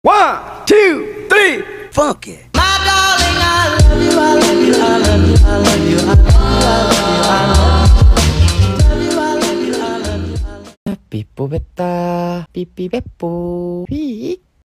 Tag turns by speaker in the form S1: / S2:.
S1: 1, 2, 3, funk it.
S2: My darling, I love you, I love you, I love you, I love you, I love you, I love you, I love you, I love you, I love you, I love you.
S3: 삐뽀 뱉다 삐삐 뱉뽀 삐